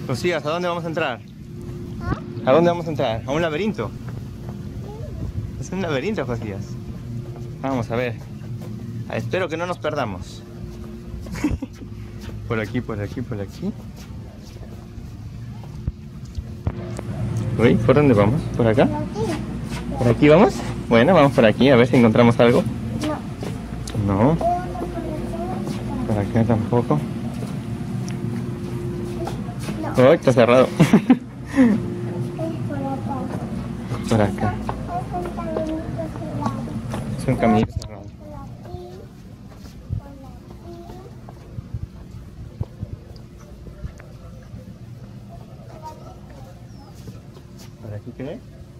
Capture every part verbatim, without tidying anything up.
Josías, ¿a dónde vamos a entrar? ¿Ah? ¿A dónde vamos a entrar? ¿A un laberinto? Es un laberinto, Josías. Vamos a ver. Ah, espero que no nos perdamos. Por aquí, por aquí, por aquí. Uy, ¿por dónde vamos? ¿Por acá? ¿Por aquí? ¿Por aquí vamos? Bueno, vamos por aquí, a ver si encontramos algo. No. No, por acá tampoco. No. Oh, está cerrado. Es por acá. Por acá. Es un caminito cerrado. Es un caminito cerrado. Por aquí. ¿Por aquí qué?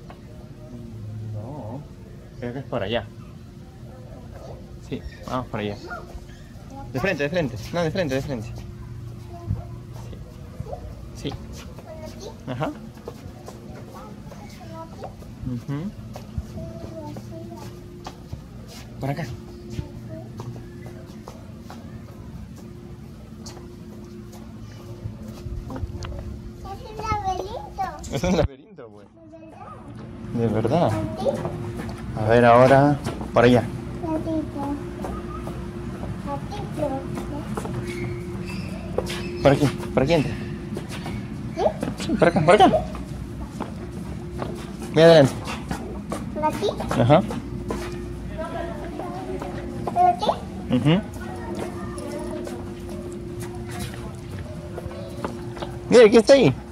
No, creo que es por allá. Sí, vamos por allá. De frente, de frente. No, de frente, de frente. Sí. Sí. Ajá. Ujú. Por acá. Es un laberinto. Es un laberinto, güey. ¿De verdad? De verdad. ¿Aquí? A ver ahora, por allá. Gatito. Gatito. Por aquí, por aquí entra. ¿Sí? Sí, por acá, por acá. Mira adelante. ¿Por aquí? Ajá. ¿Por aquí? Ujú. Mira, ¿qué está ahí?